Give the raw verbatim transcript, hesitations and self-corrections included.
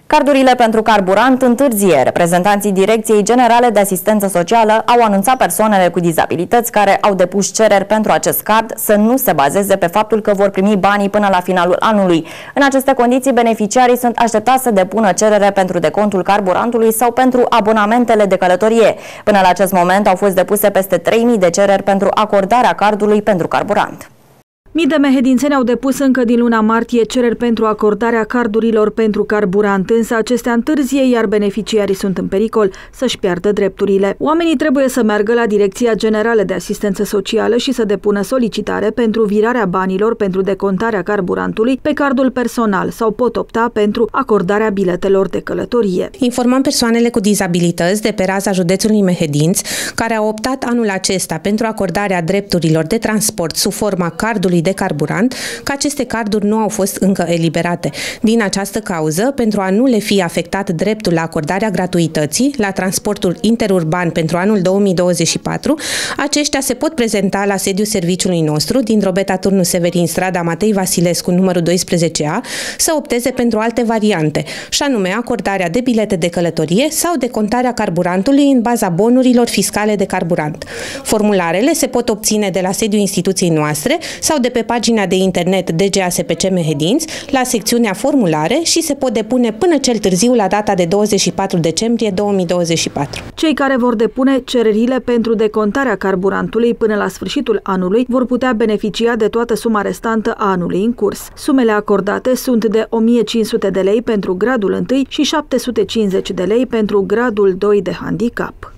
Cardurile pentru carburant întârzie. Reprezentanții Direcției Generale de Asistență Socială au anunțat persoanele cu dizabilități care au depus cereri pentru acest card să nu se bazeze pe faptul că vor primi banii până la finalul anului. În aceste condiții, beneficiarii sunt așteptați să depună cerere pentru decontul carburantului sau pentru abonamentele de călătorie. Până la acest moment au fost depuse peste trei mii de cereri pentru acordarea cardului pentru carburant. Mii de mehedințeni au depus încă din luna martie cereri pentru acordarea cardurilor pentru carburant, însă acestea întârzie, iar beneficiarii sunt în pericol să-și piardă drepturile. Oamenii trebuie să meargă la Direcția Generală de Asistență Socială și să depună solicitare pentru virarea banilor pentru decontarea carburantului pe cardul personal sau pot opta pentru acordarea biletelor de călătorie. Informăm persoanele cu dizabilități de pe raza județului Mehedinți, care au optat anul acesta pentru acordarea drepturilor de transport sub forma cardului de carburant, că aceste carduri nu au fost încă eliberate. Din această cauză, pentru a nu le fi afectat dreptul la acordarea gratuității la transportul interurban pentru anul două mii douăzeci și patru, aceștia se pot prezenta la sediul serviciului nostru din Drobeta Turnu Severin, strada Matei Vasilescu, numărul doisprezece A, să opteze pentru alte variante, și anume acordarea de bilete de călătorie sau decontarea carburantului în baza bonurilor fiscale de carburant. Formularele se pot obține de la sediul instituției noastre sau de pe pagina de internet D G A S P C Mehedinți, la secțiunea formulare, și se pot depune până cel târziu la data de douăzeci și patru decembrie două mii douăzeci și patru. Cei care vor depune cererile pentru decontarea carburantului până la sfârșitul anului vor putea beneficia de toată suma restantă a anului în curs. Sumele acordate sunt de o mie cinci sute de lei pentru gradul unu și șapte sute cincizeci de lei pentru gradul doi de handicap.